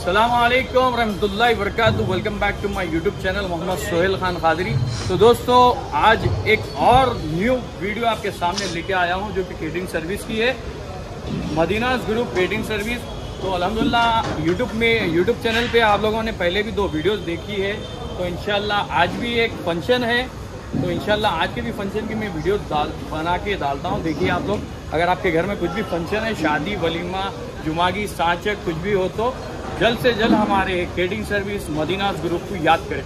अस्सलामुअलैकुम रहमतुल्लाहि वबरकातुहू। Welcome back to my YouTube channel Mohammad Sohail Khan Qadri. तो दोस्तों आज एक और न्यू वीडियो आपके सामने लेके आया हूं जो कि केटरिंग सर्विस की है, मदीनास ग्रुप केटरिंग सर्विस। तो अल्हम्दुलिल्लाह यूट्यूब चैनल पे आप लोगों ने पहले भी 2 वीडियोस देखी है। तो इंशाल्लाह आज भी एक फंक्शन है, तो इंशाल्लाह आज के भी फंक्शन की मैं वीडियो बना के डालता हूँ। देखिए आप लोग, अगर आपके घर में कुछ भी फंक्शन है, शादी, वलीमा, जुमागी, साचक कुछ भी हो तो जल्द से जल्द हमारे केटरिंग सर्विस मदीनास ग्रुप को याद करें।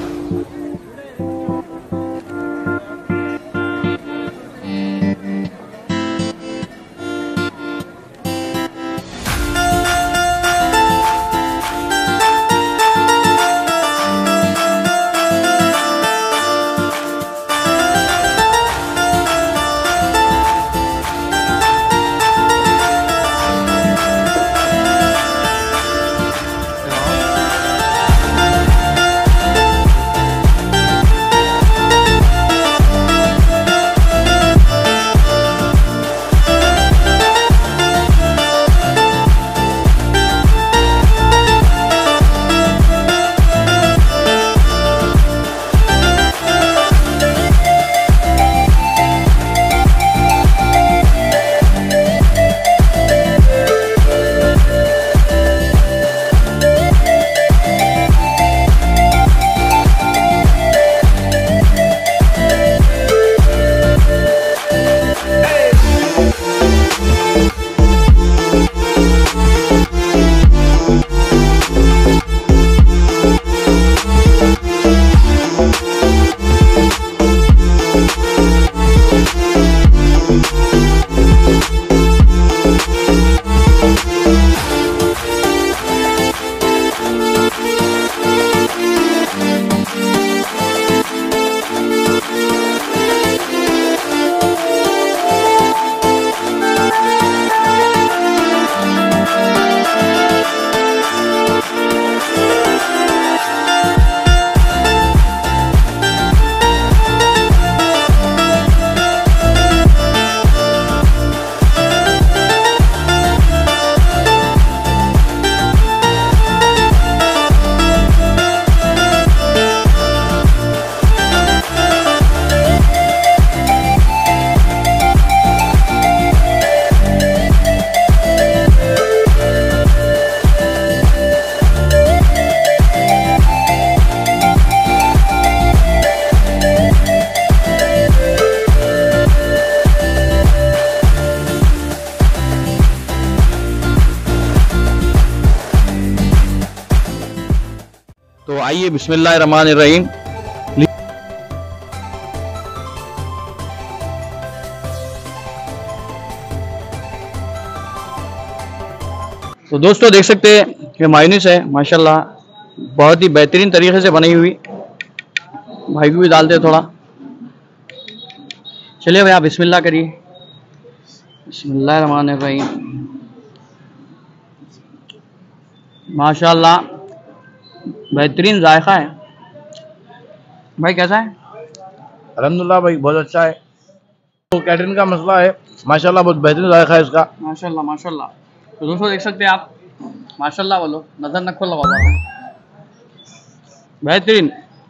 तो आइए बिस्मिल्लाहिर्रहमानिर्रहीम। तो दोस्तों देख सकते हैं कि मायोनीज है माशाल्लाह, बहुत ही बेहतरीन तरीके से बनी हुई। भाई को भी डालते हैं थोड़ा। चलिए भाई आप बिस्मिल्लाह करिए। बिस्मिल्लाहिर्रहमानिर्रहीम। माशाल्लाह बेहतरीन जायका है। भाई कैसा है? अल्हम्दुलिल्लाह भाई बहुत अच्छा है। तो कैटरिंग का मसला है, माशाल्लाह बहुत बेहतरीन जायका है इसका। माशाल्लाह माशाल्लाह। तो दोस्तों देख सकते हैं आप, माशाल्लाह बोलो, नजर न खोलो बाबा, बेहतरीन।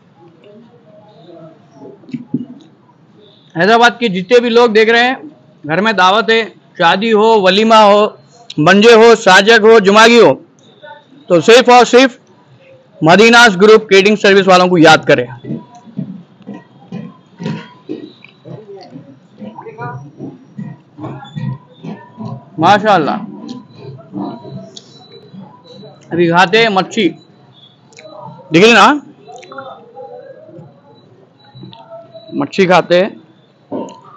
हैदराबाद के जितने भी लोग देख रहे हैं, घर में दावत है, शादी हो, वलीमा हो, मंजे हो, साजक हो, जुमागी हो, तो सिर्फ और सिर्फ मदीनास ग्रुप केटरिंग सर्विस वालों को याद करें। माशाल्लाह। अभी खाते हैं मच्छी, दिख रही ना, मच्छी खाते हैं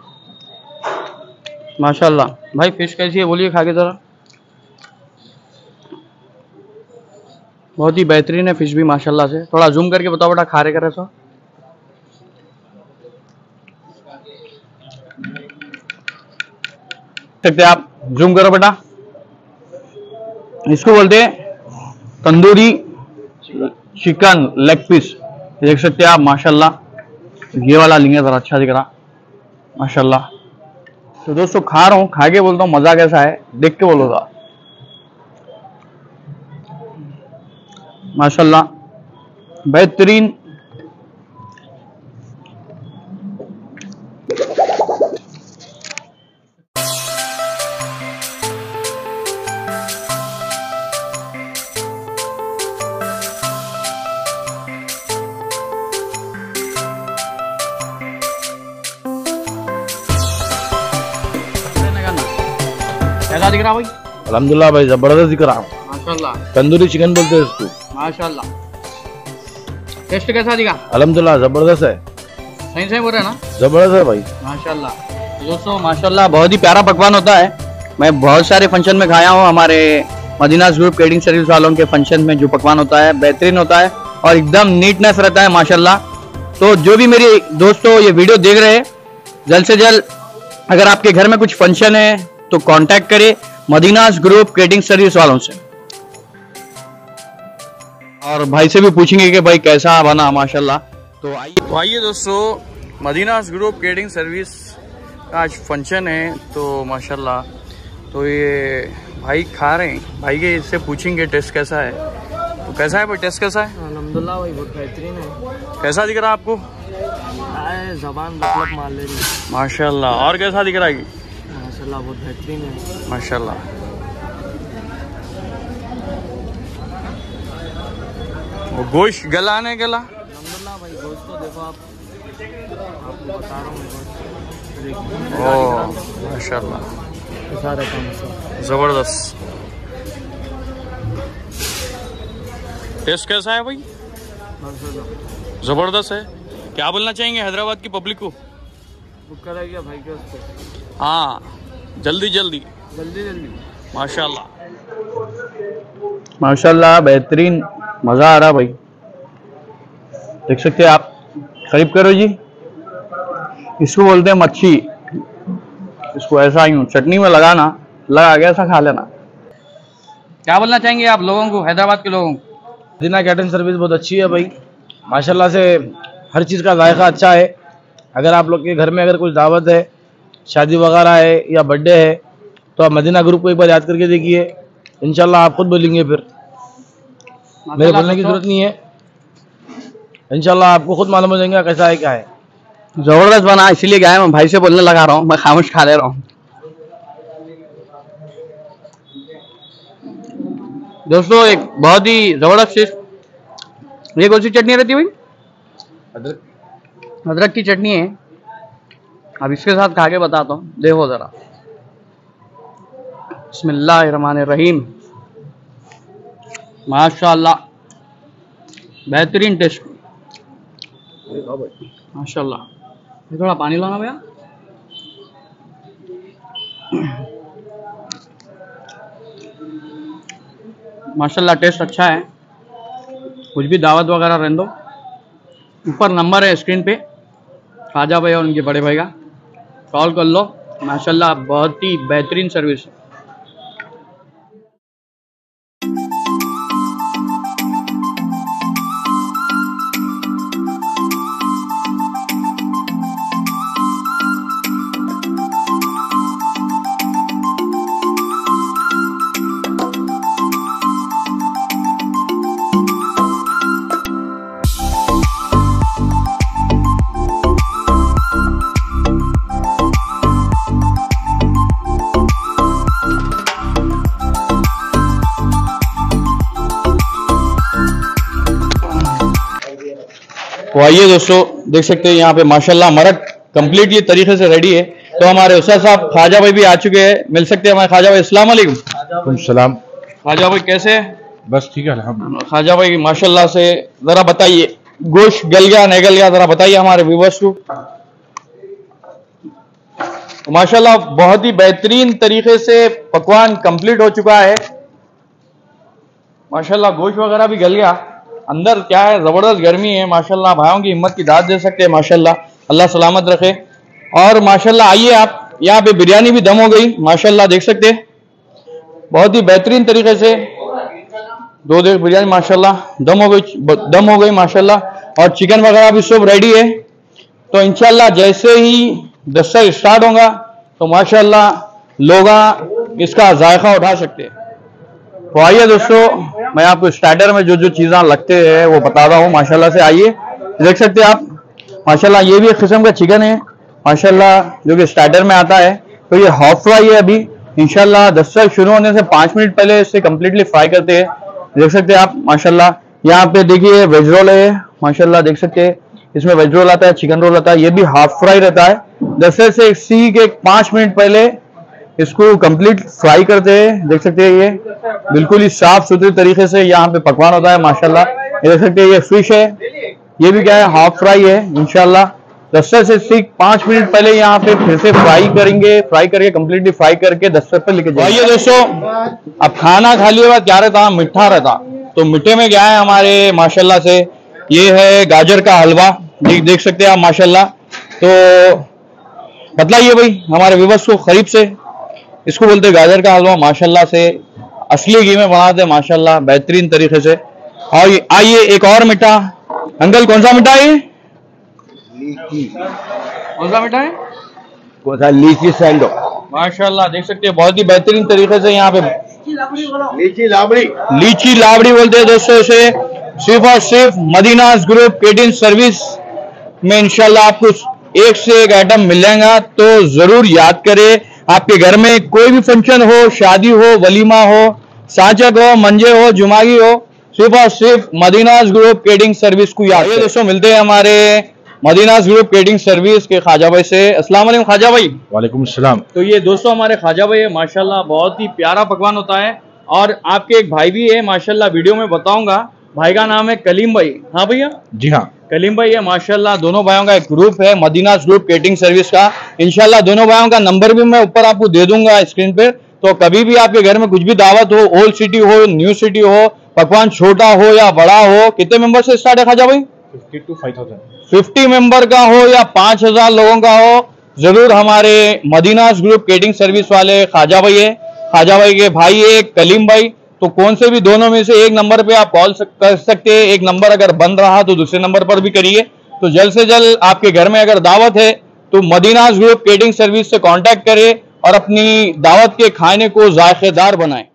माशाल्लाह। भाई फिश कैसी है बोलिए, खा के जरा। बहुत ही बेहतरीन है फिश भी माशाल्लाह से। थोड़ा जूम करके बताओ बेटा, खा रहे करे सो। सकते आप, जूम करो बेटा। इसको बोलते हैं तंदूरी चिकन लेग पीस। देख सकते हैं आप माशाल्लाह। ये वाला लेंगे जरा, अच्छा दिख रहा माशाल्लाह। तो दोस्तों खा रहा हूँ, खा के बोलता हूँ मजा कैसा है, देख के बोलोगा। माशाल्लाह बेहतरीन। कैसा दिख रहा भाई? अल्हम्दुलिल्लाह भाई जबरदस्त दिख रहा। माशाल्लाह तंदूरी चिकन बोलते हैं इसको। माशाल्लाह। टेस्ट कैसा दिखा? अल्हम्दुलिल्लाह जबरदस्त है। सही सही बोल रहे हैं ना? जबरदस्त है भाई। माशाल्लाह। दोस्तों माशाल्लाह बहुत ही प्यारा पकवान होता है। मैं बहुत सारे फंक्शन में खाया हूँ, हमारे मदीनास ग्रुप केटरिंग सर्विस वालों के फंक्शन में जो पकवान होता है बेहतरीन होता है और एकदम नीटनेस रहता है माशाल्लाह। तो जो भी मेरे दोस्तों ये वीडियो देख रहे हैं, जल्द से जल्द अगर आपके घर में कुछ फंक्शन है तो कांटेक्ट करें मदीनास ग्रुप केटरिंग सर्विस वालों से, और भाई से भी पूछेंगे कि भाई कैसा बना माशाल्लाह। तो आइए दोस्तों, मदीनास ग्रुप केटरिंग सर्विस का आज फंक्शन है तो माशाल्लाह, तो ये भाई खा रहे हैं, भाई के इससे पूछेंगे टेस्ट कैसा है। तो कैसा है भाई, टेस्ट कैसा है? अल्हम्दुलिल्लाह भाई बहुत बेहतरीन है। कैसा दिख रहा है आपको? ज़बान मतलब मार ले रही है। माशाल्लाह। और कैसा दिख रहा है? माशाल्लाह बहुत बेहतरीन है। माशाल्लाह। वो गोश्त गला ने गला? अल्हम्दुलिल्लाह भाई गोश्त तो देखो आपको बता रहा हूँ। ओह माशाल्लाह कैसा रहता है जबरदस्त। टेस्ट कैसा है भाई? माशाल्लाह। जबरदस्त है। क्या बोलना चाहेंगे हैदराबाद की पब्लिक को? बुक करा गया भाई के उसको। हाँ जल्दी जल्दी जल्दी जल्दी। माशाल्लाह माशाल्लाह बेहतरीन, मजा आ रहा भाई। देख सकते हैं आप, करीब करो जी। इसको बोलते हैं मच्छी। इसको ऐसा ही चटनी में लगाना, लगा के ऐसा खा लेना। क्या बोलना चाहेंगे आप लोगों को, हैदराबाद के लोगों को? मदीना कैटरिंग सर्विस बहुत अच्छी है भाई माशाल्लाह से। हर चीज़ का जायका अच्छा है। अगर आप लोग के घर में अगर कुछ दावत है, शादी वगैरह है या बर्थडे है, तो आप मदीना ग्रुप को एक बार याद करके देखिए, इंशाल्लाह आप खुद बोलेंगे। फिर मेरे बोलने की जरूरत नहीं है, इंशाल्लाह आपको खुद मालूम हो जाएगा कैसा है क्या है। जबरदस्त बना, इसीलिए क्या है मैं भाई से बोलने लगा रहा हूँ, मैं खामोश खा ले रहा हूँ। दोस्तों एक बहुत ही जबरदस्त चीज, ये कौन सी चटनी रहती है भाई? अदरक की चटनी है। अब इसके साथ खा के बताता हूँ, देखो जरा। बिस्मिल्लाहिर्रहमानिर्रहीम। माशाल्लाह बेहतरीन टेस्ट माशाल्लाह। ये थोड़ा पानी लाना भैया। माशाल्लाह टेस्ट अच्छा है। कुछ भी दावत वगैरह रहने दो, ऊपर नंबर है स्क्रीन पे, खाजा भाई और उनके बड़े भाई का कॉल कर लो। माशाल्लाह बहुत ही बेहतरीन सर्विस है। तो आइए दोस्तों, देख सकते हैं यहाँ पे माशाल्लाह मरक कंप्लीटली तरीके से रेडी है। तो हमारे उस्ताद साहब ख्वाजा भाई भी आ चुके हैं, मिल सकते हैं हमारे ख्वाजा भाई। अस्सलाम वालेकुम। सलाम। ख्वाजा भाई कैसे हैं? बस ठीक है अल्हम्दुलिल्लाह। ख्वाजा भाई माशाल्लाह से जरा बताइए, गोश्त गल गया नहीं गल गया, जरा बताइए हमारे व्यूअर्स को। तो माशाल्लाह बहुत ही बेहतरीन तरीके से पकवान कंप्लीट हो चुका है। माशाल्लाह गोश्त वगैरह भी गल गया, अंदर क्या है जबरदस्त गर्मी है माशाल्लाह। भाइयों की हिम्मत की दाद दे सकते हैं माशाल्लाह, अल्लाह सलामत रखे। और माशाल्लाह आइए आप, यहाँ पे बिरयानी भी दम हो गई माशाल्लाह, देख सकते हैं बहुत ही बेहतरीन तरीके से दो देख बिरयानी माशाल्लाह दम हो गई माशाल्लाह। और चिकन वगैरह भी सब रेडी है। तो इंशाल्लाह जैसे ही दस्तक स्टार्ट होगा तो माशाल्लाह लोग इसका जायका उठा सकते हैं। तो आइए दोस्तों, मैं आपको स्टार्टर में जो जो चीज़ें लगते हैं वो बता रहा हूँ माशाल्लाह से। आइए देख सकते हैं आप, माशाल्लाह ये भी एक किस्म का चिकन है माशाल्लाह, जो कि स्टार्टर में आता है। तो ये हाफ फ्राई है। अभी इंशाल्लाह दस्तक शुरू होने से 5 मिनट पहले इसे कम्प्लीटली फ्राई करते हैं। देख सकते हैं आप माशाल्लाह। यहाँ पे देखिए वेज रोल है माशाल्लाह, देख सकते हैं इसमें वेज रोल आता है, चिकन रोल आता है, ये भी हाफ फ्राई रहता है। दस्तक से इसी के 5 मिनट पहले इसको कंप्लीट फ्राई करते हैं। देख सकते हैं ये बिल्कुल ही साफ सुथरे तरीके से यहाँ पे पकवान होता है माशाल्लाह। ये देख सकते हैं ये फिश है, ये भी क्या है हाफ फ्राई है इंशाल्लाह। 10 से 5 मिनट पहले यहाँ पे फिर से फ्राई करेंगे, फ्राई करके कंप्लीटली फ्राई करके 10 पे लेके जाइए। दोस्तों अब खाना खा लिया बाद क्या रहता, मीठा रहता। तो मीठे में क्या है हमारे माशाल्लाह से, ये है गाजर का हलवा, देख सकते हैं आप माशाल्लाह। तो बतलाइए भाई हमारे व्यूअर्स को करीब से, इसको बोलते हैं गाजर का हलवा माशाल्लाह से, असली घी में बनाते हैं माशाल्लाह बेहतरीन तरीके से। और आइए एक और मीठा, अंकल कौन सा मीठा है ये? कौन सा मीठा है? कौन सा? लीची सैंडो माशाल्लाह देख सकते हैं बहुत ही बेहतरीन तरीके से यहाँ पे लीची लाबड़ी बोलते हैं दोस्तों इसे। सिर्फ और सिर्फ मदीनास ग्रुप केटरिंग सर्विस में इंशाल्लाह आपको एक से एक आइटम मिलेगा। तो जरूर याद करें, आपके घर में कोई भी फंक्शन हो, शादी हो, वलीमा हो, साचक हो, मंजे हो, जुमागी हो, सिर्फ और सिर्फ मदीनास ग्रुप केटरिंग सर्विस को याद करें। दोस्तों मिलते हैं हमारे मदीनास ग्रुप केटरिंग सर्विस के ख्वाजा भाई से। अस्सलाम वालेकुम ख्वाजा भाई। वालेकुम सलाम। तो ये दोस्तों हमारे ख्वाजा भाई है माशाल्लाह, बहुत ही प्यारा पकवान होता है। और आपके एक भाई भी है माशाल्लाह, वीडियो में बताऊंगा, भाई का नाम है कलीम भाई। हाँ भैया? जी हाँ, कलीम भाई है माशाल्लाह। दोनों भाइयों का एक ग्रुप है मदीनास ग्रुप केटरिंग सर्विस का। इंशाल्लाह दोनों भाइयों का नंबर भी मैं ऊपर आपको दे दूंगा स्क्रीन पे। तो कभी भी आपके घर में कुछ भी दावत हो, ओल्ड सिटी हो, न्यू सिटी हो, पकवान छोटा हो या बड़ा हो, कितने मेंबर से स्टार्ट है ख्वाजा भाई? 50 to 5000। 50 मेंबर का हो या 5000 लोगों का हो, जरूर हमारे मदीनास ग्रुप केटरिंग सर्विस वाले ख्वाजा भाई है। ख्वाजा भाई के भाई है कलीम भाई। तो कौन से भी दोनों में से एक नंबर पे आप कॉल कर सकते हैं। एक नंबर अगर बंद रहा तो दूसरे नंबर पर भी करिए। तो जल्द से जल्द आपके घर में अगर दावत है तो मदीनास ग्रुप केटरिंग सर्विस से कांटेक्ट करें और अपनी दावत के खाने को जायकेदार बनाएं।